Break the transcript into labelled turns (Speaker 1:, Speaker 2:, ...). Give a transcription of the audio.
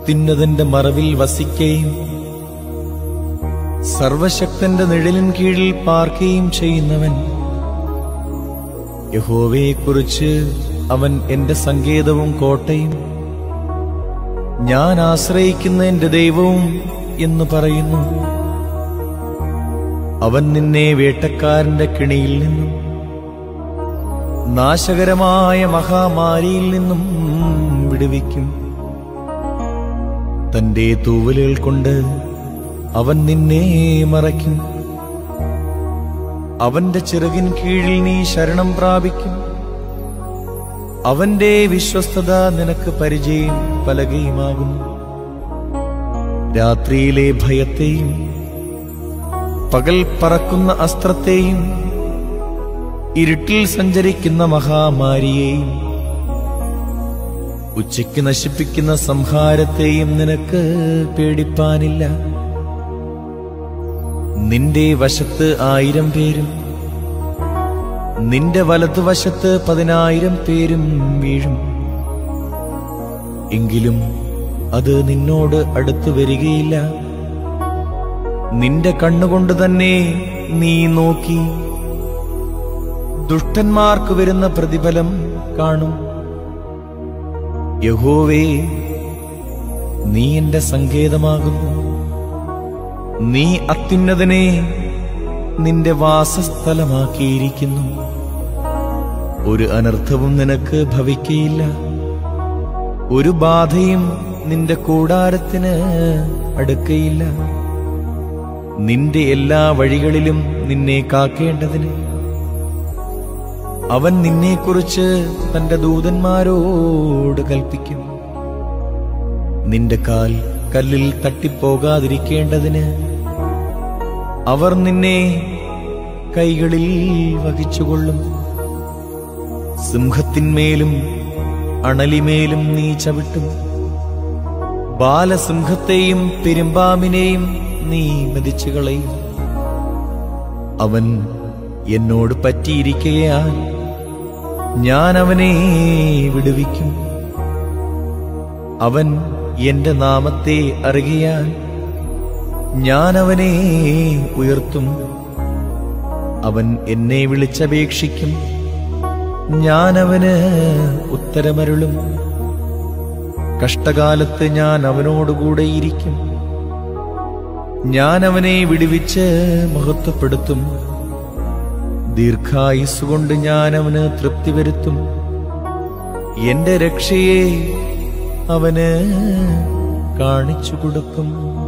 Speaker 1: അത്യുന്നതന്റെ മറവിൽ വസിക്കുകയും സർവശക്തന്റെ നിഴലിൻ കീഴിൽ പാർക്കുകയും ചെയ്യുന്നവൻ. യഹോവയെക്കുറിച്ച് അവൻ എന്റെ സങ്കേതവും കോട്ടയും, ഞാൻ ആശ്രയിക്കുന്ന എന്റെ ദൈവവും എന്ന് പറയുന്നു. അവൻ നിന്നെ വേട്ടക്കാരന്റെ കെണിയിൽ നിന്നും നാശകരമായ മഹാമാരിയിൽ നിന്നും വിടുവിക്കും. തന്റെ തൂവലുകൾ കൊണ്ട് അവൻ നിന്നെ മറയ്ക്കും. അവന്റെ ചിറകിൻ കീഴിൽ നീ ശരണം പ്രാപിക്കും. അവന്റെ വിശ്വസ്തത നിനക്ക് പരിചയം പലകയുമാകുന്നു. രാത്രിയിലെ ഭയത്തെയും പകൽ പറക്കുന്ന അസ്ത്രത്തെയും ഇരുട്ടിൽ സഞ്ചരിക്കുന്ന മഹാമാരിയെയും ഉച്ചയ്ക്ക് നശിപ്പിക്കുന്ന സംഹാരത്തെയും നിനക്ക് പേടിപ്പാനില്ല. നിന്റെ വശത്ത് 1000 പേരും നിന്റെ വലതുവശത്ത് 10,000 പേരും വീഴും, എങ്കിലും അത് നിന്നോട് അടുത്തു വരികയില്ല. നിന്റെ കണ്ണുകൊണ്ട് തന്നെ നീ നോക്കി ദുഷ്ടന്മാർക്ക് വരുന്ന പ്രതിഫലം കാണും. യഹോവേ, നീ എന്റെ സങ്കേതമാകുന്നു. നീ അത്യുന്നതനെ നിന്റെ വാസസ്ഥലമാക്കിയിരിക്കുന്നു. ഒരു അനർത്ഥവും നിനക്ക് ഭവിക്കയില്ല. ഒരു ബാധയും നിന്റെ കൂടാരത്തിന് അടുക്കയില്ല. നിന്റെ എല്ലാ വഴികളിലും നിന്നെ കാക്കേണ്ടതിന് അവൻ നിന്നെക്കുറിച്ച് തന്റെ ദൂതന്മാരോട് കൽപ്പിക്കും. നിന്റെ കാൽ കല്ലിൽ തട്ടിപ്പോകാതിരിക്കേണ്ടതിന് അവർ നിന്നെ കൈകളിൽ വഹിച്ചുകൊള്ളും. സിംഹത്തിന്മേലും അണലിമേലും നീ ചവിട്ടും. ബാലസിംഹത്തെയും പെരുമ്പാമ്പിനെയും നീ മെതിച്ചു കളയും. അവൻ എന്നോട് പറ്റിയിരിക്കുകയാൽ ഞാൻ അവനെ വിടുവിക്കും. അവൻ എന്റെ നാമത്തെ അറിയാൻ ഞാൻ അവനെ ഉയർത്തും. അവൻ എന്നെ വിളിച്ചപേക്ഷിക്കും, ഞാൻ അവന് ഉത്തരമരുളും. കഷ്ടകാലത്ത് ഞാൻ അവനോടുകൂടെയിരിക്കും. ഞാൻ അവനെ വിടുവിച്ച് മഹത്വപ്പെടുത്തും. ദീർഘായുസ്സുകൊണ്ട് ഞാൻ അവന് തൃപ്തി വരുത്തും. എന്റെ രക്ഷയെ അവന് കാണിച്ചു കൊടുക്കും.